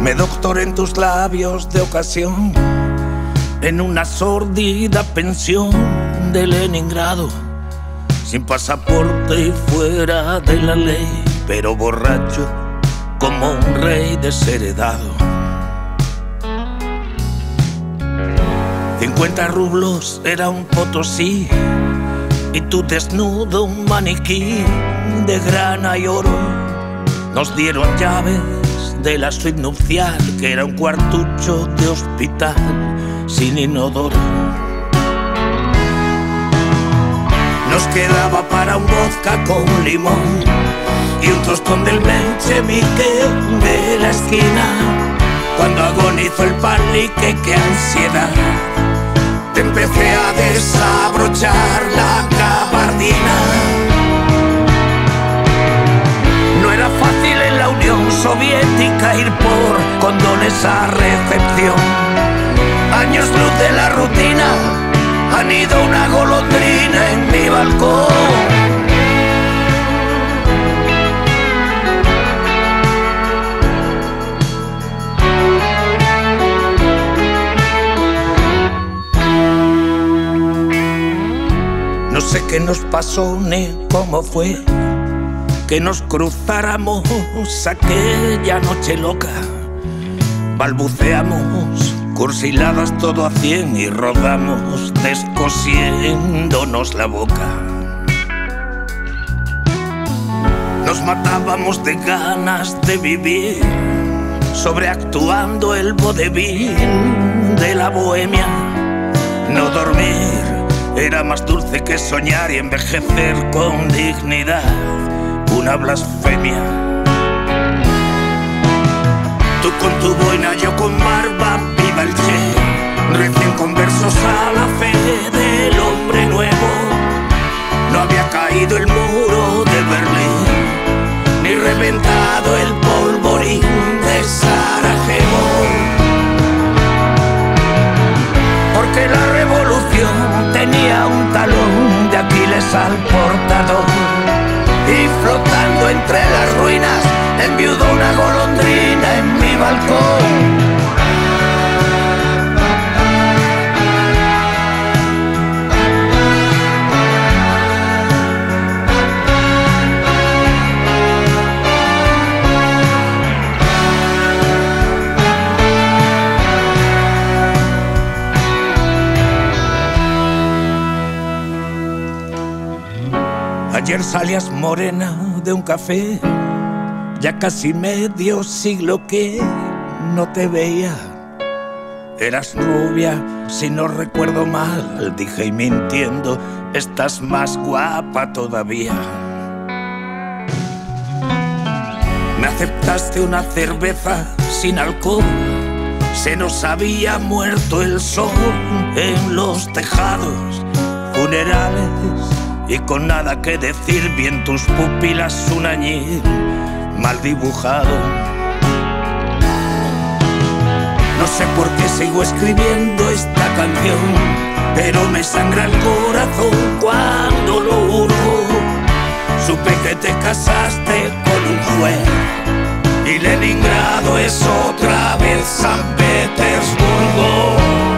Me doctoré en tus labios de ocasión, en una sordida pensión de Leningrado, sin pasaporte y fuera de la ley, pero borracho como un rey desheredado. 50 rublos era un potosí y tú desnudo un maniquí de grana y oro. Nos dieron llaves de la suite nupcial, que era un cuartucho de hospital sin inodoro. Nos quedaba para un vodka con limón y un tostón del menchevique de la esquina. Cuando agonizó el palique, qué ansiedad, te empecé a desabrochar la gabardina. No era fácil en la Unión Soviética ir por condones a recepción. Años luz de la rutina, han ido una golondrina en mi balcón. No sé qué nos pasó ni cómo fue que nos cruzáramos aquella noche loca. Balbuceamos cursiladas todo a 100 y rodamos descosiéndonos la boca. Nos matábamos de ganas de vivir, sobreactuando el vodevil de la bohemia. No dormir era más dulce que soñar y envejecer con dignidad, una blasfemia. Tú con tu boina, yo con barba, viva el Che, recién conversos a la fe del hombre nuevo. No había caído el muro de Berlín, ni reventado el polvorín de Sarajevo. Porque la revolución tenía un talón de Aquiles al portador, y flotando entre las ruinas enviudó una golondrina en mi balcón. Ayer salías morena de un café, ya casi medio siglo que no te veía. Eras rubia, si no recuerdo mal, dije y mintiendo, estás más guapa todavía. Me aceptaste una cerveza sin alcohol, se nos había muerto el sol en los tejados, funerales y con nada que decir, vi en tus pupilas un añil mal dibujado. No sé por qué sigo escribiendo esta canción, pero me sangra el corazón cuando lo hurgo. Supe que te casaste con un juez y Leningrado es otra vez San Petersburgo.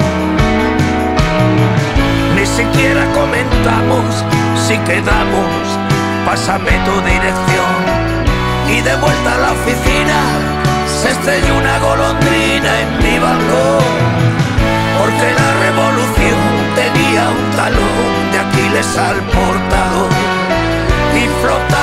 Ni siquiera comentamos si quedamos, pásame tu dirección. Y de vuelta a la oficina se estrelló una golondrina en mi balcón. Porque la revolución tenía un talón de Aquiles al portador, y flotaba